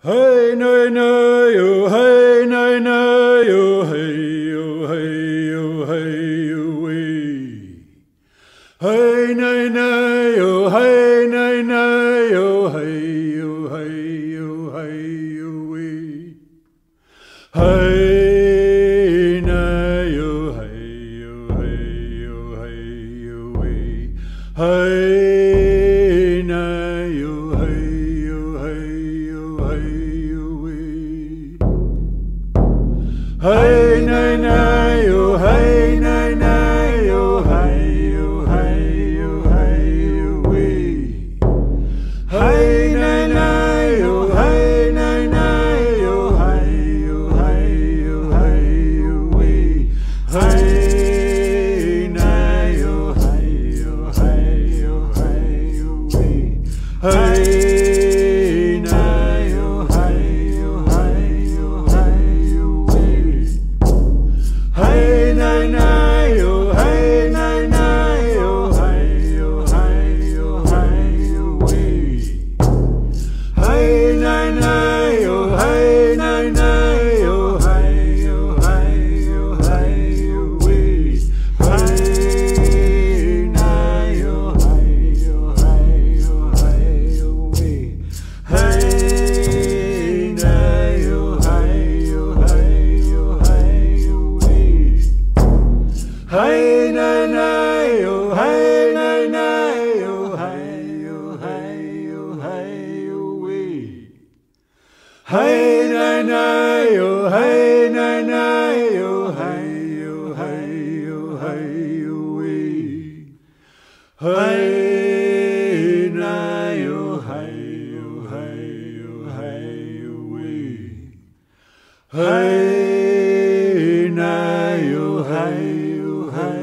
Hey nay nay oh hey nay nay oh hey oh hey oh hey oh wee. Hey nay nay oh hey nay nay oh hey oh hey oh hey oh wee. Hey nay oh hey oh hey oh hey oh wee. Hey nay oh hey oh hey oh hey oh wee. Hey nay nay oh hey nay nay oh hey oh hey oh hey oh wee. Hey nay nay oh hey nay nay oh hey oh hey oh hey oh wee. Hey nay oh hey oh hey oh hey oh wee. Hey nay oh hey oh hey oh hey oh wee. Hey nay nay oh hey nay nay oh hey oh hey oh hey oh wee. Hey nay nay oh hey nay nay oh hey oh hey oh hey oh wee. Hey nay oh hey oh hey oh hey oh wee. Hey nay oh hey oh hey oh hey oh wee. Hey nay nay oh hey nay nay oh hey oh hey oh hey oh wee. Hey nay nay oh hey nay nay oh hey oh hey oh hey oh wee. Hey nay oh hey oh hey oh hey oh wee. Hey nay oh hey oh hey